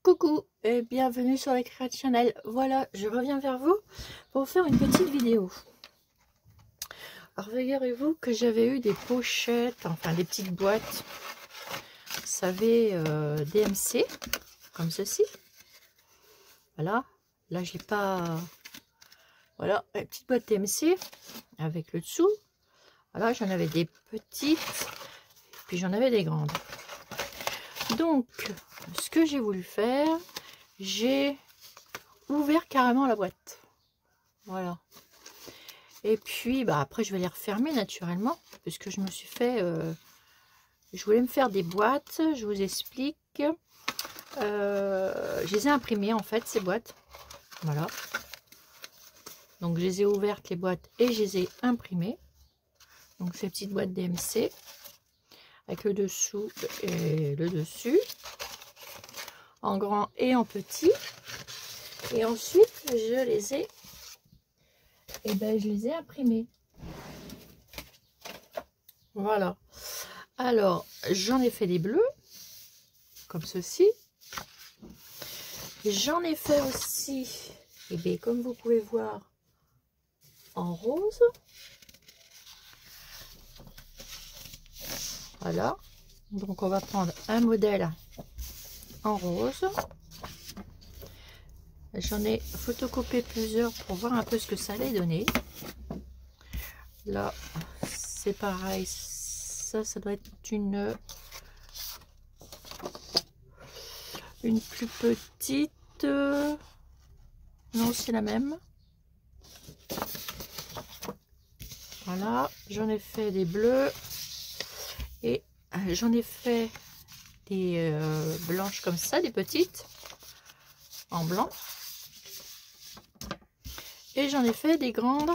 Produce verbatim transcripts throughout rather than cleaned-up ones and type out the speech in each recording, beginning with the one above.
Coucou et bienvenue sur la Créate Channel. Voilà, je reviens vers vous pour faire une petite vidéo. Alors, figurez-vous que j'avais eu des pochettes, enfin des petites boîtes, vous savez, euh, D M C, comme ceci. Voilà, là je l'ai pas... Voilà, la petite boîte D M C avec le dessous. Voilà, j'en avais des petites, puis j'en avais des grandes. Donc, ce que j'ai voulu faire, j'ai ouvert carrément la boîte. Voilà. Et puis, bah, après, je vais les refermer naturellement, puisque je me suis fait... Euh, je voulais me faire des boîtes, je vous explique. Euh, je les ai imprimées, en fait, ces boîtes. Voilà. Donc, je les ai ouvertes, les boîtes, et je les ai imprimées. Donc, ces petites boîtes D M C, avec le dessous et le dessus, en grand et en petit. Et ensuite, je les ai... Et ben, je les ai imprimées. Voilà. Alors, j'en ai fait des bleus, comme ceci. J'en ai fait aussi, et bien, comme vous pouvez voir, en rose. Voilà. Donc, on va prendre un modèle en rose. J'en ai photocopié plusieurs pour voir un peu ce que ça allait donner. Là, c'est pareil. Ça, ça doit être une... Une plus petite. Non, c'est la même. Voilà, j'en ai fait des bleus. Et j'en ai fait des euh, blanches comme ça, des petites. En blanc. Et j'en ai fait des grandes.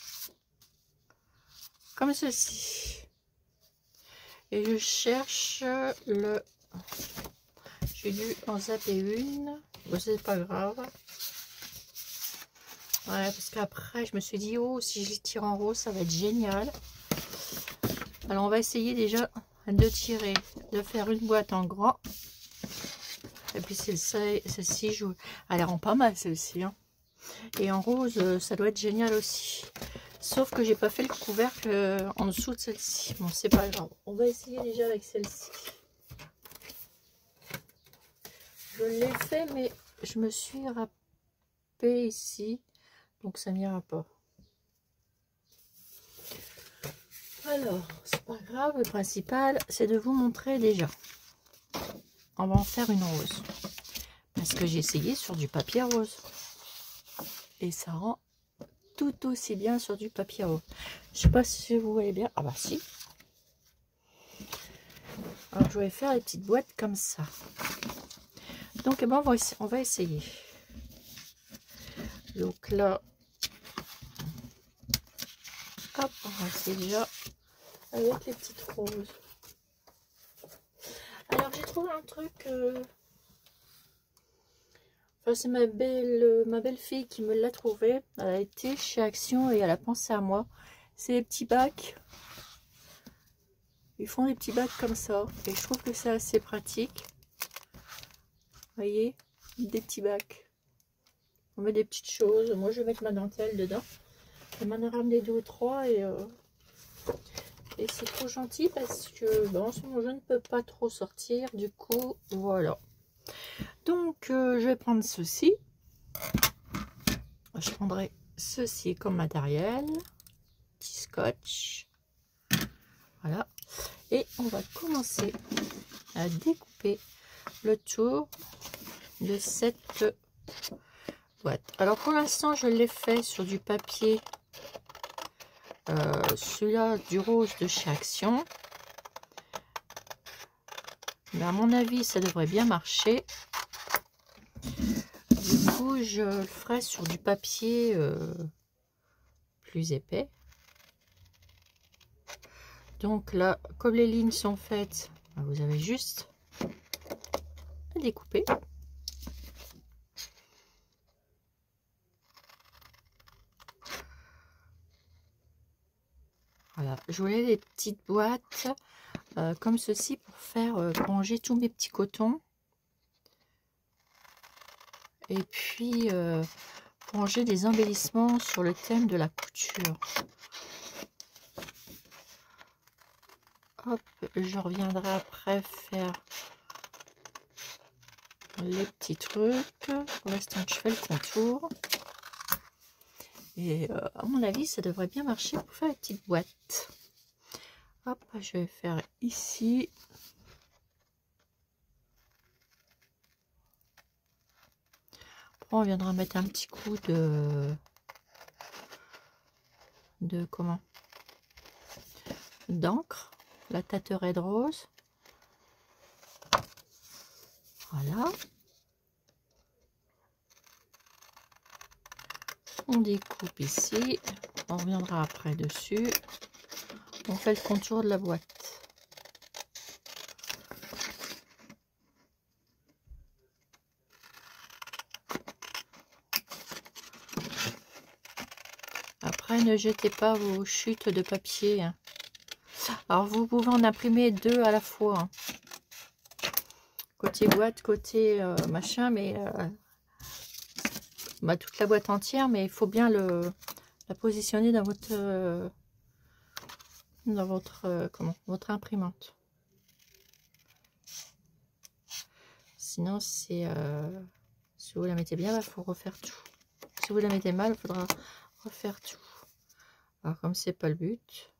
Comme ceci. Et je cherche le... J'ai dû en zapper une. Bon, c'est pas grave. Ouais, parce qu'après, je me suis dit, oh, si je les tire en rose, ça va être génial. Alors, on va essayer déjà de tirer, de faire une boîte en grand. Et puis, celle-ci, je... elle rend pas mal, celle-ci. Hein. Et en rose, ça doit être génial aussi. Sauf que j'ai pas fait le couvercle en dessous de celle-ci. Bon, c'est pas grave. On va essayer déjà avec celle-ci. Je l'ai fait, mais je me suis râpé ici. Donc, ça n'ira pas. Alors, c'est pas grave. Le principal, c'est de vous montrer déjà. On va en faire une rose. Parce que j'ai essayé sur du papier rose. Et ça rend tout aussi bien sur du papier rose. Je sais pas si vous voyez bien. Ah bah si. Alors, je vais faire les petites boîtes comme ça. Donc, eh ben, on, va, on va essayer. Donc là, hop, on va essayer déjà avec les petites roses. Alors, j'ai trouvé un truc... Euh... Enfin, c'est ma belle, ma belle-fille qui me l'a trouvé. Elle a été chez Action et elle a pensé à moi. C'est les petits bacs. Ils font des petits bacs comme ça. Et je trouve que c'est assez pratique. Vous voyez, des petits bacs. On met des petites choses. Moi, je vais mettre ma dentelle dedans. Je m'en ai ramené deux ou trois et, euh, et c'est trop gentil parce que bon, en ce moment, je ne peux pas trop sortir. Du coup, voilà. Donc, euh, je vais prendre ceci. Je prendrai ceci comme matériel. Petit scotch. Voilà. Et on va commencer à découper le tour de cette boîte. Alors pour l'instant, je l'ai fait sur du papier, euh, celui-là du rose de chez Action. Mais à mon avis, ça devrait bien marcher. Du coup, je le ferai sur du papier euh, plus épais. Donc là, comme les lignes sont faites, vous avez juste à découper. Voilà, je voulais des petites boîtes euh, comme ceci pour faire euh, ranger tous mes petits cotons. et puis euh, pour ranger des embellissements sur le thème de la couture. Hop, je reviendrai après faire les petits trucs. Pour l'instant, je fais le contour. Et euh, à mon avis, ça devrait bien marcher pour faire les petites boîtes. Hop, je vais faire ici. Après, on viendra mettre un petit coup de... de comment d'encre. La Tate Red Rose. Voilà. On découpe ici. On reviendra après dessus. On fait le contour de la boîte. Après, ne jetez pas vos chutes de papier. Hein. Alors, vous pouvez en imprimer deux à la fois. Hein. Côté boîte, côté euh, machin, mais euh, bah, toute la boîte entière, mais il faut bien le la positionner dans votre euh, dans votre euh, comment votre imprimante. Sinon, c'est euh, si vous la mettez bien, il faut refaire tout. Si vous la mettez mal, il faudra refaire tout. Alors, comme c'est pas le but.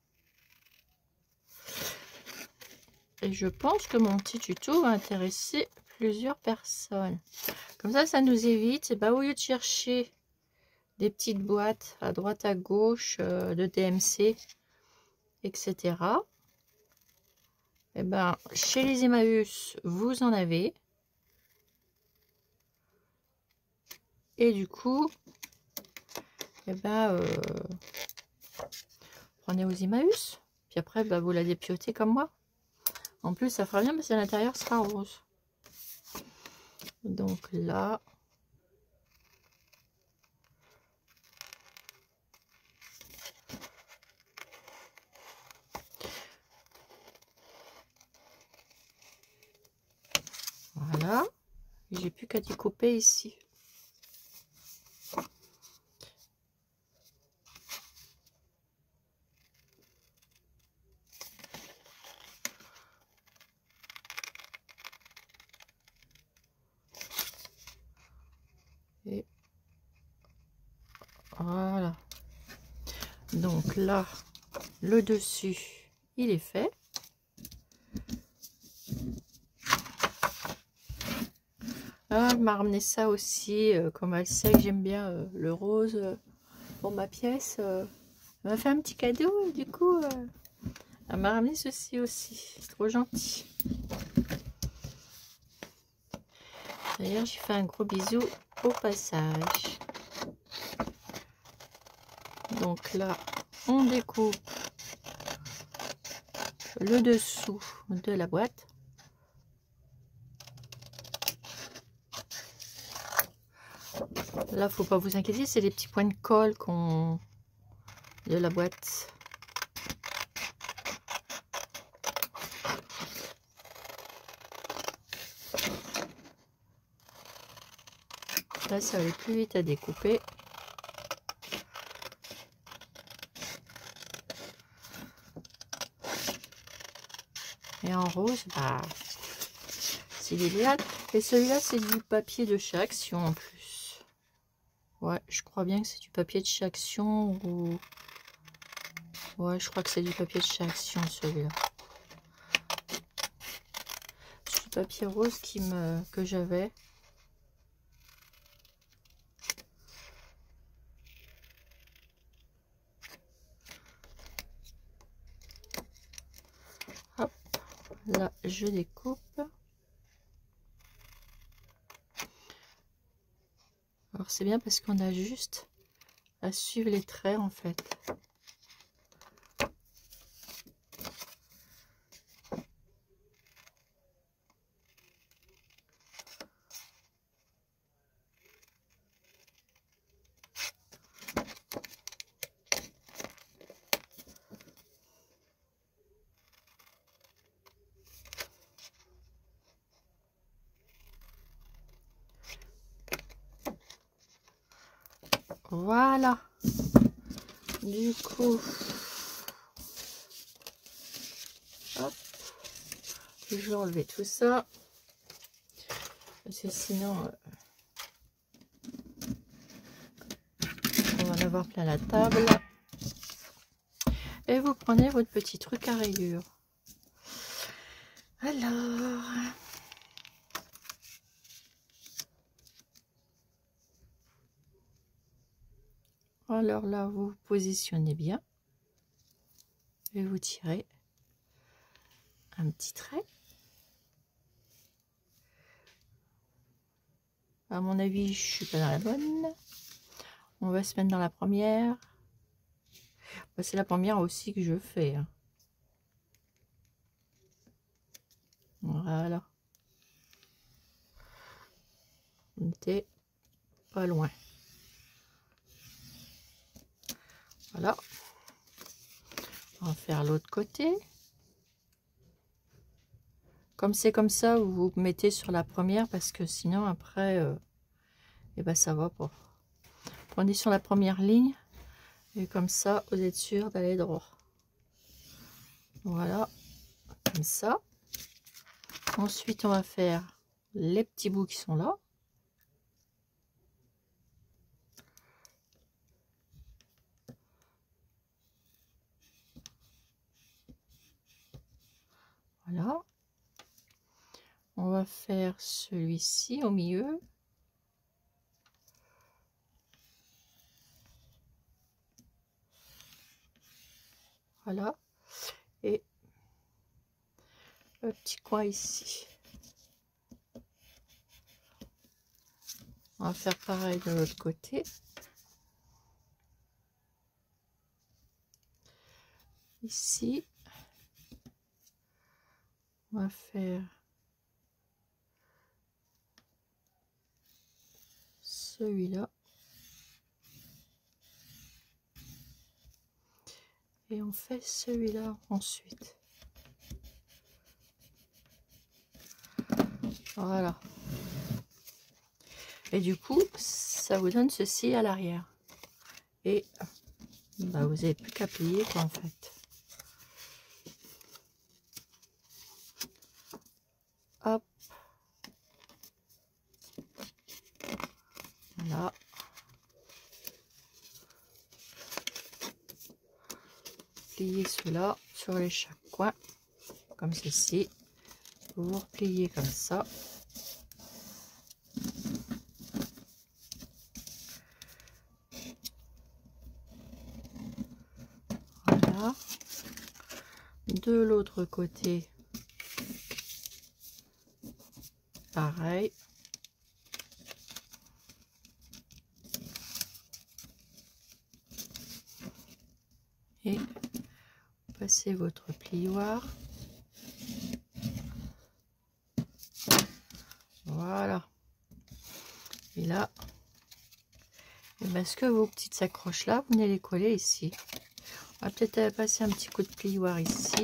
Et je pense que mon petit tuto va intéresser plusieurs personnes. Comme ça, ça nous évite, bah, au lieu de chercher des petites boîtes à droite à gauche euh, de D M C, et cetera. Et ben, chez les Emmaüs, vous en avez. Et du coup, et ben, euh, prenez aux Emmaüs. Puis après, bah, vous la dépiotez comme moi. En plus, ça fera bien parce que l'intérieur sera rose. Donc là, voilà. J'ai plus qu'à découper ici. Et voilà. Donc là, le dessus, il est fait. Ah, elle m'a ramené ça aussi, euh, comme elle sait que j'aime bien euh, le rose euh, pour ma pièce. Euh, elle m'a fait un petit cadeau, et du coup, euh, elle m'a ramené ceci aussi. C'est trop gentil. D'ailleurs, j'ai fait un gros bisou au passage. Donc là, on découpe le dessous de la boîte. Là, faut pas vous inquiéter, c'est les petits points de colle qu'on de la boîte. Là, ça va aller plus vite à découper. Et en rose, bah, c'est l'idéal. Et celui-là, c'est du papier de chez Action en plus. Ouais, je crois bien que c'est du papier de chez Action ou... Ouais, je crois que c'est du papier de chez Action, celui-là. C'est du papier rose qui me... que j'avais. Hop, là, je découpe. Alors, c'est bien parce qu'on a juste à suivre les traits, en fait. Voilà. Du coup, hop, je vais enlever tout ça. Parce que sinon, euh, on va en avoir plein la table. Et vous prenez votre petit truc à rayures. Alors, alors là, vous vous positionnez bien et vous tirez un petit trait. À mon avis, je suis pas dans la bonne. On va se mettre dans la première. C'est la première aussi que je fais. Hein. Voilà. On était pas loin. Voilà. On va faire l'autre côté. Comme c'est comme ça, vous vous mettez sur la première parce que sinon après, euh, et ben ça va pas. Prenez sur la première ligne et comme ça, vous êtes sûr d'aller droit. Voilà, comme ça. Ensuite, on va faire les petits bouts qui sont là. Voilà. On va faire celui-ci au milieu. Voilà. Et le petit coin ici. On va faire pareil de l'autre côté. Ici. On va faire celui-là. Et on fait celui-là ensuite. Voilà. Et du coup, ça vous donne ceci à l'arrière. Et bah, vous n'avez plus qu'à plier quoi en fait. Hop. Voilà. Pliez cela sur les chaque coin. Comme ceci. Vous repliez comme ça. Voilà. De l'autre côté, pareil. Et passez votre plioir. Voilà. Et là, et ben, ce que vos petites accroches là, vous venez les coller ici. On va peut-être passer un petit coup de plioir ici.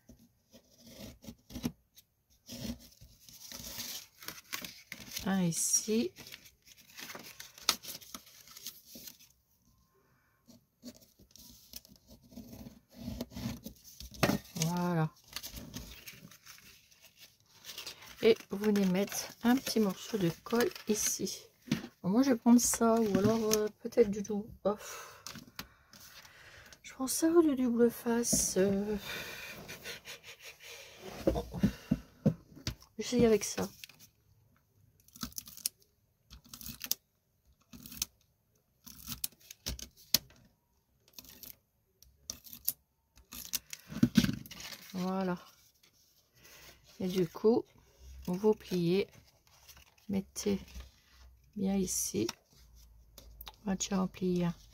Un ici. Voilà. Et vous venez mettre un petit morceau de colle ici. Bon, moi je vais prendre ça ou alors euh, peut-être du double. Oh. Je prends ça ou du double face. Euh... Bon. J'essaye avec ça. Voilà. Et du coup, vous pliez, mettez bien ici. On va déjà en plier un.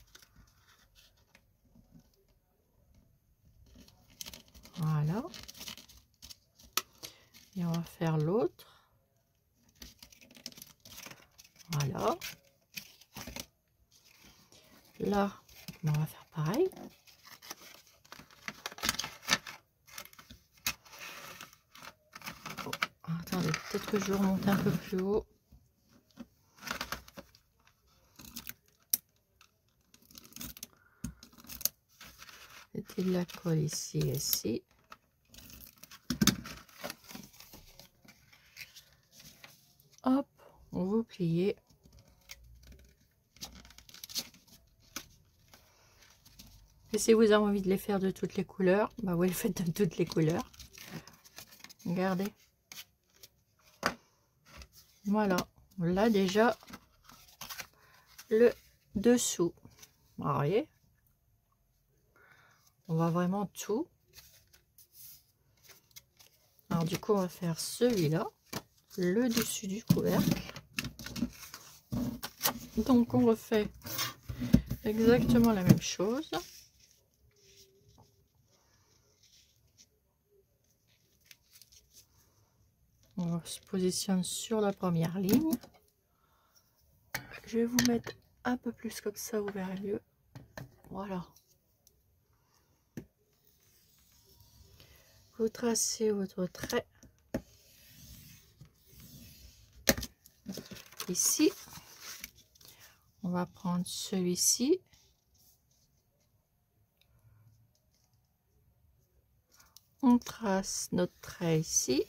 Voilà. Et on va faire l'autre. Voilà. Là, on va faire pareil. Oh, attendez, peut-être que je remonte un peu plus haut. mettez de la colle ici et ici. Hop, on vous pliez. Et si vous avez envie de les faire de toutes les couleurs, bah vous les faites de toutes les couleurs. Regardez. Voilà, là déjà le dessous. Vous voyez, on va vraiment tout. Alors du coup, on va faire celui-là, le dessus du couvercle. Donc on refait exactement la même chose. On se positionne sur la première ligne. Je vais vous mettre un peu plus comme ça, vous verrez mieux. Voilà. Vous tracez votre trait. Ici, on va prendre celui-ci. On trace notre trait ici.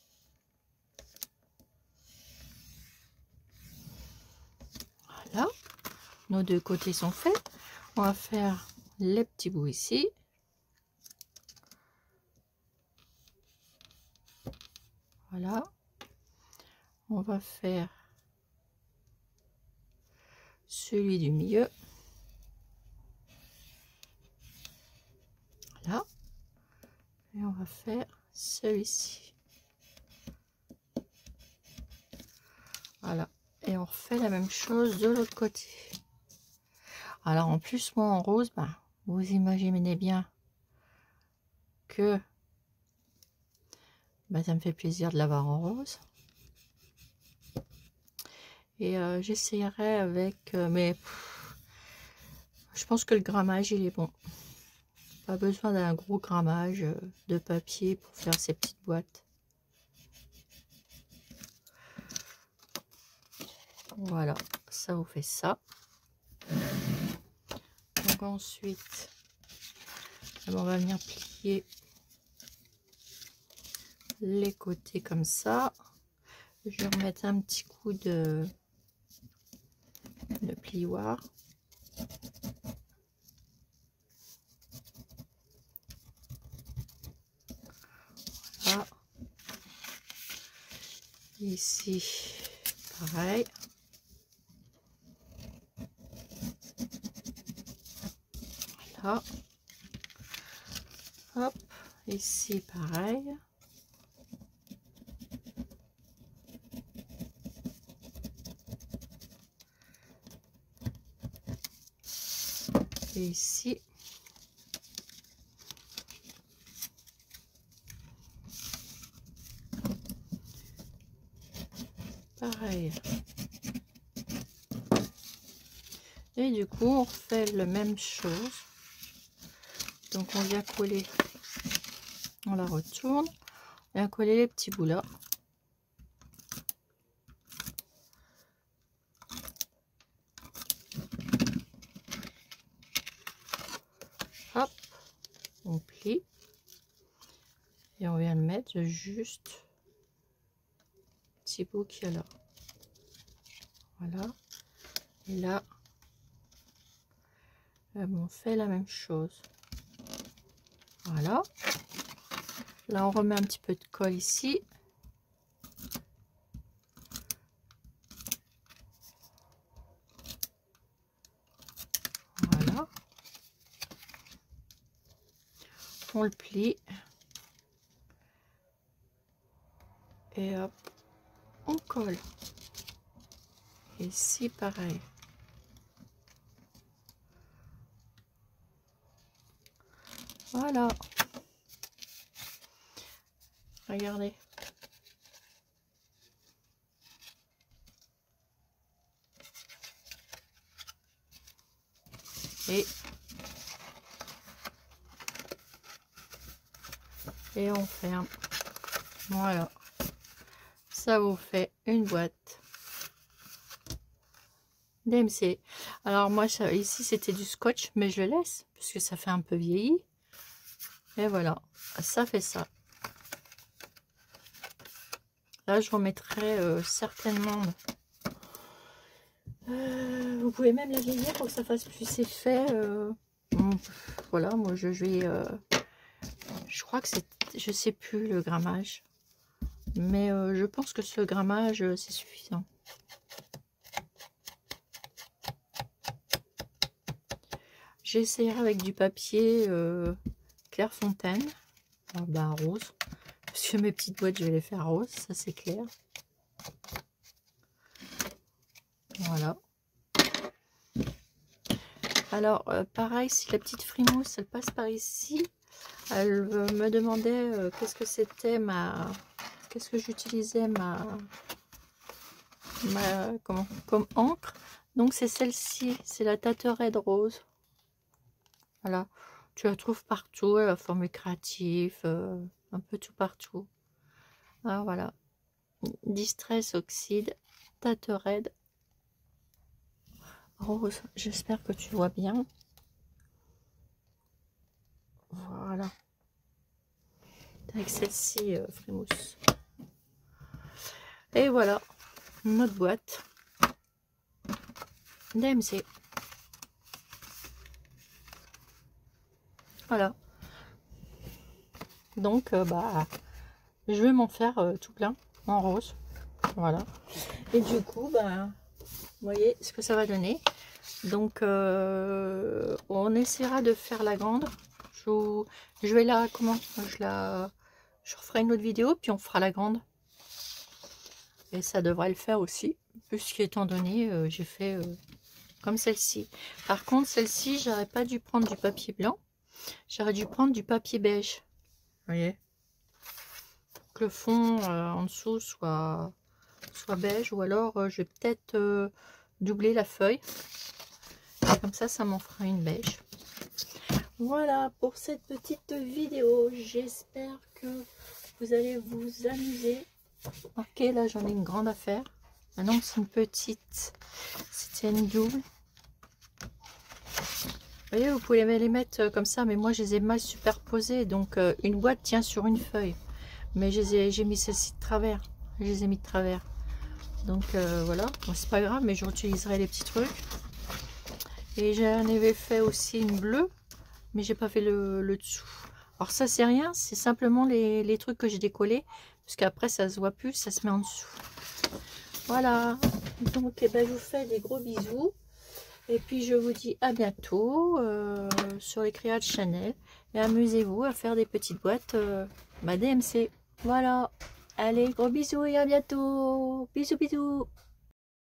Voilà, nos deux côtés sont faits. On va faire les petits bouts ici. Voilà, on va faire celui du milieu. Voilà, et on va faire celui-ci. Voilà, et on refait la même chose de l'autre côté. Alors en plus, moi en rose, bah, vous imaginez bien que bah, ça me fait plaisir de l'avoir en rose. Et euh, j'essayerai avec, euh, mais pff, je pense que le grammage il est bon. Pas besoin d'un gros grammage de papier pour faire ces petites boîtes. Voilà, ça vous fait ça. Donc ensuite, on va venir plier les côtés comme ça. Je vais remettre un petit coup de, de plioir. Voilà. Ici, pareil. Voilà. Hop, ici, pareil. Et ici. Pareil. Et du coup, on refait la même chose. Donc, on vient coller, on la retourne, on vient coller les petits bouts là. Hop, on plie et on vient le mettre juste petit bout qu'il y a là. Voilà, et là, on fait la même chose. Voilà, là on remet un petit peu de colle ici. Voilà, on le plie et hop, on colle. Et ici pareil. Voilà, regardez. Et, et on ferme. Voilà, ça vous fait une boîte D M C. Alors moi ça, ici c'était du scotch, mais je le laisse parce que ça fait un peu vieilli. Et voilà, ça fait ça. Là, je remettrai euh, certainement. Euh, vous pouvez même la vieillir pour que ça fasse plus effet. Euh, voilà, moi je vais. Euh, je crois que c'est. Je sais plus le grammage. Mais euh, je pense que ce grammage, euh, c'est suffisant. J'essaierai avec du papier euh, Clairefontaine. Ah bah, rose. Parce que mes petites boîtes, je vais les faire rose, ça c'est clair. Voilà. Alors, euh, pareil, si la petite frimousse, elle passe par ici, elle euh, me demandait euh, qu'est-ce que c'était ma... Qu'est-ce que j'utilisais ma... ma... Comment... Comme encre. Donc, c'est celle-ci, c'est la Taterade rose. Voilà. Tu la trouves partout, la forme créative, euh, un peu tout partout. Ah, voilà. Distress Oxide, Taterade rose. J'espère que tu vois bien. Voilà. Avec celle-ci, euh, frimousse. Et voilà. Notre boîte D M C. Voilà. Donc, euh, bah, je vais m'en faire euh, tout plein en rose. Voilà. Et du coup, bah, vous voyez ce que ça va donner. Donc, euh, on essaiera de faire la grande. Je, vous, je vais la, comment, je la, je referai une autre vidéo, puis on fera la grande. Et ça devrait le faire aussi, puisqu'étant donné, euh, j'ai fait euh, comme celle-ci. Par contre, celle-ci, j'aurais pas dû prendre du papier blanc. J'aurais dû prendre du papier beige. Vous voyez, pour que le fond euh, en dessous soit, soit beige. Ou alors, euh, je vais peut-être euh, doubler la feuille. Et comme ça, ça m'en fera une beige. Voilà pour cette petite vidéo. J'espère que vous allez vous amuser. Ok, là, j'en ai une grande affaire. Maintenant, c'est une petite. C'était une double. Vous voyez, vous pouvez les mettre comme ça, mais moi je les ai mal superposés. Donc euh, une boîte tient sur une feuille. Mais j'ai mis celle-ci de travers. Je les ai mis de travers. Donc euh, voilà, bon, c'est pas grave, mais je réutiliserai les petits trucs. Et j'en avais fait aussi une bleue, mais j'ai pas fait le, le dessous. Alors ça c'est rien, c'est simplement les, les trucs que j'ai décollés. Parce qu'après ça se voit plus, ça se met en dessous. Voilà, donc eh ben, je vous fais des gros bisous. Et puis je vous dis à bientôt euh, sur les Créations Chanel. Et amusez-vous à faire des petites boîtes euh, bah, D M C. Voilà. Allez, gros bisous et à bientôt. Bisous, bisous.